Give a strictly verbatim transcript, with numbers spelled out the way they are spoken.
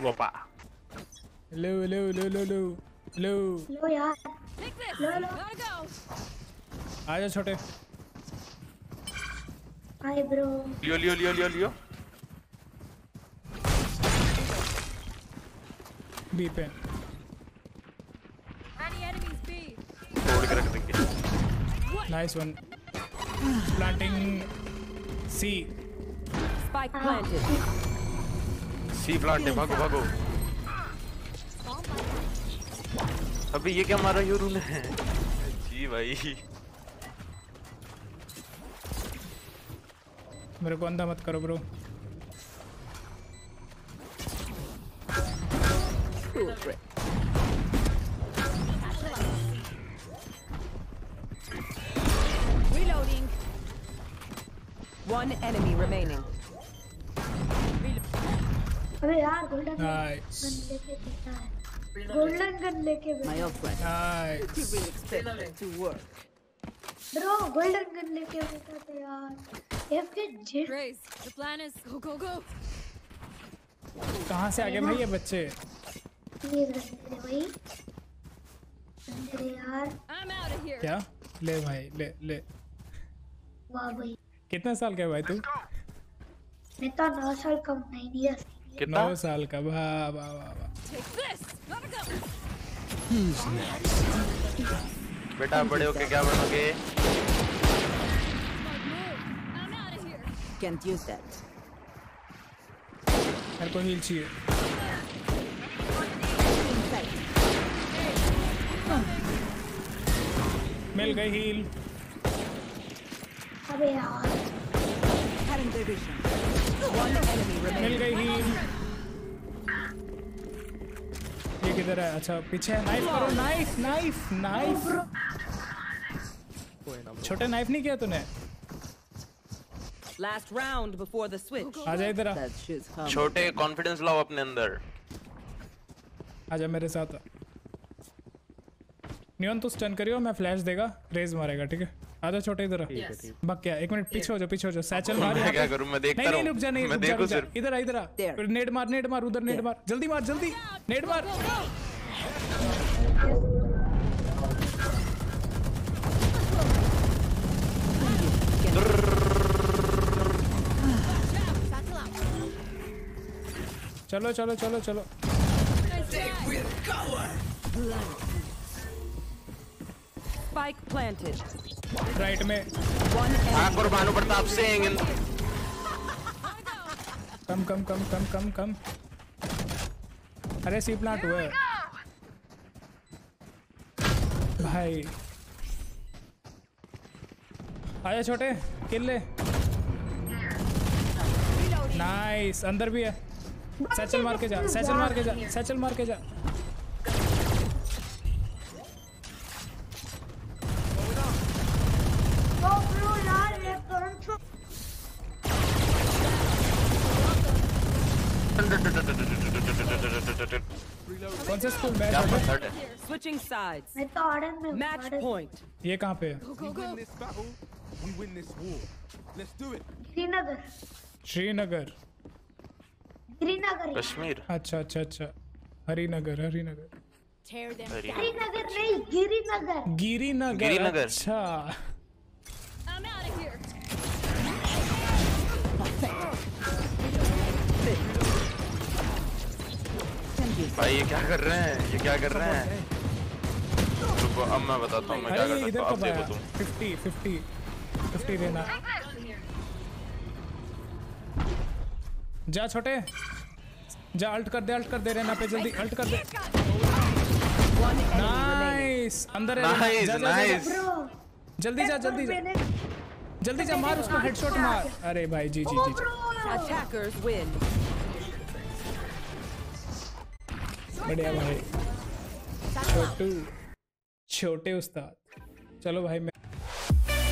वोपा लो लो लो लो लो लो लो यार लो लो आजा छोटे हाय ब्रो लियो लियो लियो लियो लियो बी पे तोड़ के रख देंगे nice one planting C Spike planted. C plant है भागो भागो अभी ये क्या मारा योरू ने जी भाई मेरे को अंधा मत करो bro Reloading. One enemy remaining. अबे यार गोल्डन नाइस गन लेके बैठा है गोल्डन गन लेके बैठा My old friend. Nice You will expect it to work. Bro golden gun लेके बैठा था यार एफ के Jett Grace, the plan is go go go. कहाँ से आ गए भाई ये बच्चे ये रखते भाई अंदर यार I'm out of here. क्या ले भाई ले ले वाह भाई कितने साल का है भाई तू मैं तो नौ साल कम नहीं दिया कितना नौ साल का वाह वाह वाह वाह Take this. Gotta go. बेटा बड़े होके क्या बनोगे Smart move. I'm out of here. Can't use that. मेरे को हील चाहिए मिल गई हील अबे यार Cutting their vision. One enemy मिल remaining. गई हील ये किधर है अच्छा पीछे है नाइफ करो नाइफ नाइफ नाइफ छोटे नाइफ नहीं किया तूने Last round before the switch. आजा इधर आ That shit's coming. छोटे कॉन्फिडेंस लाओ अपने अंदर आजा मेरे साथ नियॉन तू स्टन करियो मैं फ्लैश देगा रेज मारेगा ठीक है आजा छोटे इधर आ बक क्या एक मिनट पीछे हो जा पीछे हो जा सैचल मार मैं क्या करूं मैं देखता नहीं रहूं नहीं रुक जा नहीं मैं रुक जा, देखूं रुक जा सिर्फ इधर आ इधर आ There. नेड मार नेड मार उधर नेड मार जल्दी मार जल्दी नेड मार चलो चलो चलो चलो Spike planted. राइट में One enemy. आग और भानु प्रताप सिंह कम कम कम कम कम कम अरे सी प्लांट हुआ है भाई आजा छोटे किल ले नाइस अंदर भी है सैचल मार के जा सैचल मार के जा सैचल मार के जा ओ ब्रो यार ये करंट कौन से स्कूल में क्या है? पत्थर है Switching sides. मैं तो आर्डन में हूँ, Match आर्डन। point. ये कहाँ पे है Go go go. This battle, we win this war. Let's do it. Srinagar Srinagar Srinagar Kashmir अच्छा अच्छा अच्छा हरिनगर हरिनगर Tear them. श्रीनगर नहीं गिरिनगर गिरिनगर गिरिनगर। अच्छा I'm out of here. भाई ये क्या कर रहे हैं ये क्या कर रहे हैं रुको अब मैं बताता हूँ मैं क्या अरे कर ये सकता इधर हूँ अब कब देखो आया तुम फिफ्टी फिफ्टी फिफ्टी देना जा छोटे जा अल्ट कर दे अल्ट कर दे रहना पे जल्दी अल्ट कर दे One enemy remaining. नाइस अंदर है नाइस जा, जा, जा, नाइस ब्रो जल्दी जा जल्दी जा जल्दी जा मार उसको हेडशॉट मार अरे भाई जी जी जी जी Attackers win. बढ़िया भाई छोटू छोटे उस्ताद चलो भाई मैं